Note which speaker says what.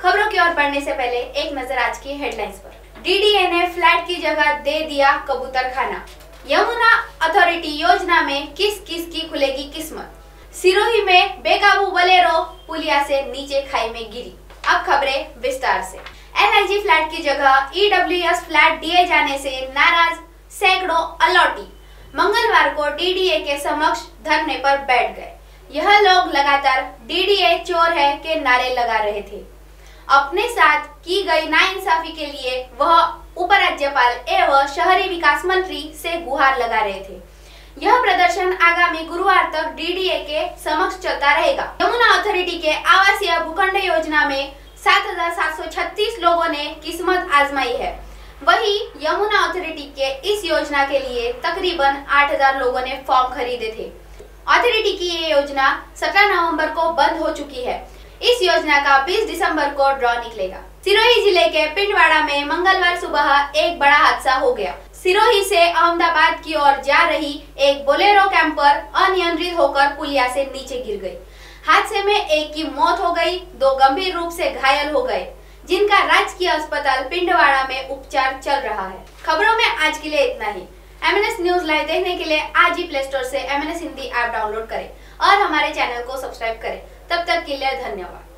Speaker 1: खबरों की ओर बढ़ने से पहले एक नजर आज की हेडलाइंस पर। डीडीए ने फ्लैट की जगह दे दिया कबूतर खाना। यमुना अथॉरिटी योजना में किस किस की खुलेगी किस्मत। सिरोही में बेकाबू बोलेरो पुलिया से नीचे खाई में गिरी। अब खबरें विस्तार से। एनआईजी फ्लैट की जगह ईडब्ल्यूएस फ्लैट दिए जाने से नाराज सैकड़ों अलॉटी मंगलवार को डीडीए के समक्ष धरने पर बैठ गए। यह लोग लगातार डीडीए चोर है के नारे लगा रहे थे। अपने साथ की गई नाइंसाफी के लिए वह उपराज्यपाल एवं शहरी विकास मंत्री से गुहार लगा रहे थे। यह प्रदर्शन आगामी गुरुवार तक डीडीए के समक्ष चलता रहेगा। यमुना अथॉरिटी के आवासीय भूखंड योजना में 7,736 लोगों ने किस्मत आजमाई है। वहीं यमुना अथॉरिटी के इस योजना के लिए तकरीबन 8,000 लोगों ने फॉर्म खरीदे थे। अथॉरिटी की ये योजना 17 नवंबर को बंद हो चुकी है। इस योजना का 20 दिसंबर को ड्रॉ निकलेगा। सिरोही जिले के पिंडवाड़ा में मंगलवार सुबह एक बड़ा हादसा हो गया। सिरोही से अहमदाबाद की ओर जा रही एक बोलेरो कैंपर अनियंत्रित होकर पुलिया से नीचे गिर गई। हादसे में एक की मौत हो गई, 2 गंभीर रूप से घायल हो गए, जिनका राजकीय अस्पताल पिंडवाड़ा में उपचार चल रहा है। खबरों में आज के लिए इतना ही। MNS न्यूज लाइव देखने के लिए आज ही प्ले स्टोर से MNS हिंदी ऐप डाउनलोड करें और हमारे चैनल को सब्सक्राइब करें। तब तक के लिए धन्यवाद।